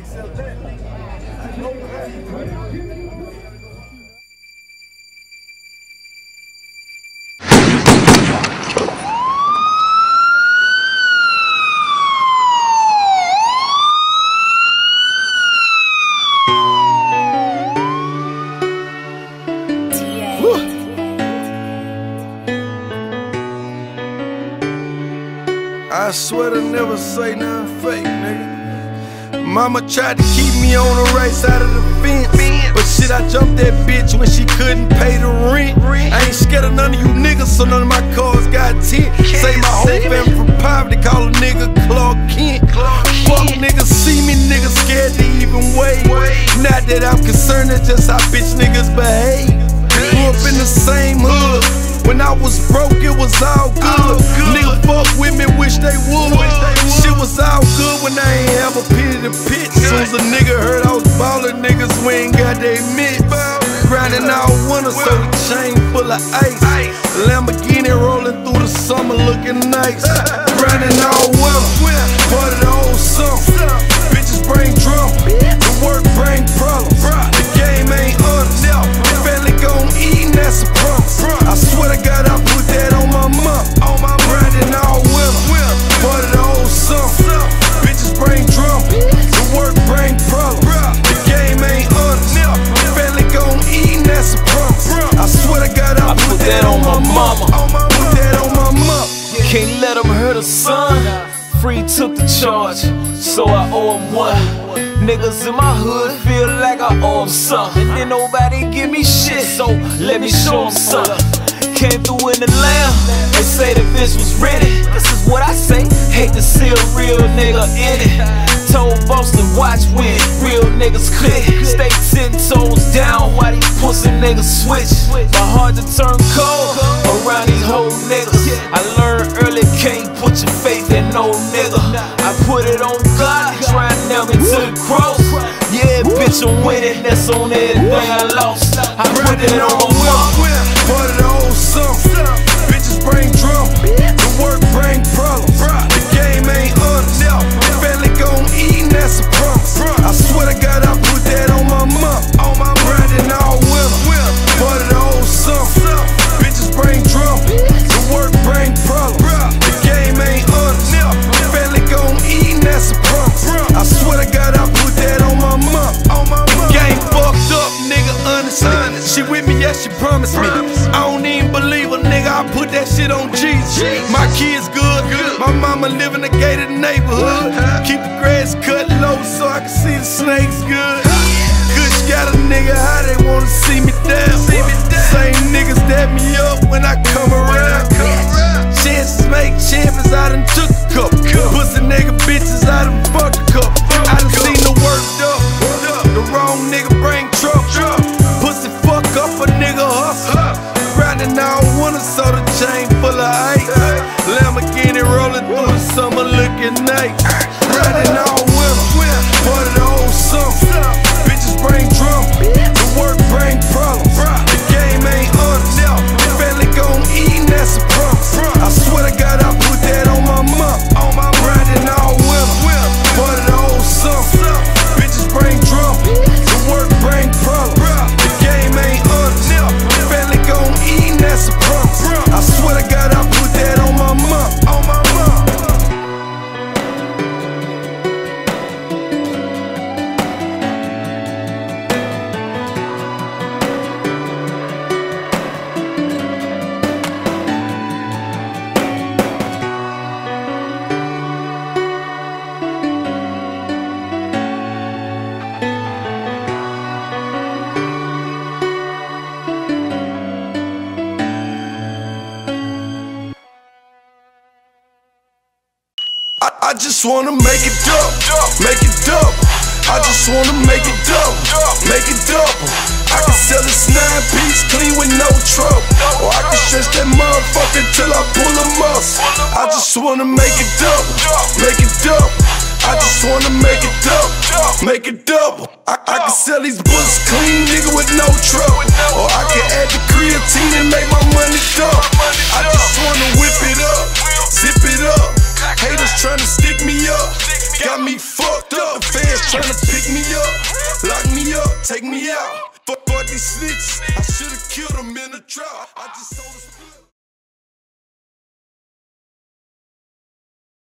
I swear to never say nothing fake, nigga. Mama tried to keep me on the right side of the fence, but shit, I jumped that bitch when she couldn't pay the rent. I ain't scared of none of you niggas, so none of my cars got tint. Save my whole family from poverty, call a nigga Clark Kent. Fuck niggas see me, niggas scared to even wave. Not that I'm concerned, it's just how bitch niggas behave. Grew up in the same hood. When I was broke, it was all good. Nigga fuck with me, wish they would. Shit was all good when I ain't have a penny to pitch. Soon as a nigga heard I was ballin', niggas we ain't got they mitts. Grinding all winter, so the chain full of ice. Lamborghini rolling through the summer looking nice. Grinding all winter, part of the whole summer. Bitches bring drama, the work bring problems. The game ain't honest, the family gon' eat and that's a promise. I swear to God, I put that on my mom. Grinding all winter, part of the whole summer. Bitches bring drama, the work bring problems. The game ain't honest, the family gon' eat and that's a promise. I swear to God, I put that on my mama. Put that on my mom. Can't let him hurt a son. Free took the charge, so I owe him one. Niggas in my hood feel like I owe him something. And then nobody give me shit, so let me show him something. Came through in the lamb, they say the bitch was ready. This is what I say, hate to see a real nigga in it. Told Boston watch when real niggas click. Stay 10 toes down while these pussy niggas switch. My heart to turn cold around these whole niggas. I learned early, can't put your faith in no nigga. I put it on God, try and nail me to the cross. Yeah, bitch, I'm winning, that's on everything I lost. I put it on my mama. Part of the whole summer. Bitches bring drama, the work bring problems. The game ain't honest, the family gon' eat and that's a promise. I swear to God, I put that on my mom. Grinding all winter, part of the whole summer. Bitches bring drama, the work bring problems. The game ain't honest, the family gon' eat and that's a promise. I swear to God, I put that on my mom. Game fucked up, nigga, honestly. She with me, yeah, she promised me. I don't even believe her, nigga, I put that shit on Jesus. My kids good, my mama live in a gated neighborhood. Keep the grass cut low so I can see the snakes good. Kush got a nigga, how they wanna see me down. Same niggas dap me up when I come around. Chances make champions, I done took a couple. Pussy nigga bitches, I done fucked a couple. I done seen the work up, the wrong nigga bring trouble. Pussy fuck up a nigga hustle. Grinding all winter, so the chain full of ice. Lamborghini rolling through the summer looking nice. Grinding all winter, part of the whole summer. Bitches bring drama, the work bring problems. The game ain't honest, the family gon' eat and that's a promise. I swear to God, I put that on my mom. Grinding all winter, part of the whole summer. Bitches bring drama, the work bring problems. The game ain't honest, the family gon' eat and that's a promise. I swear to God, I put that on my mom. I just wanna make it double, make it double. I just wanna make it double, make it double. I can sell this 9-piece clean with no trouble, or I can stretch that motherfucker till I pull a muscle. I just wanna make it double, make it double. I just wanna make it double, make it double. I can sell these bullets clean, nigga, with no trouble, or I can add the creatine and make my money double. I just wanna whip it up, zip it up. Haters tryna stick me up, got me fucked up. The fans tryna pick me up, lock me up, take me out. Fuck these snitches, I should've killed them in the drought. I just sold a split.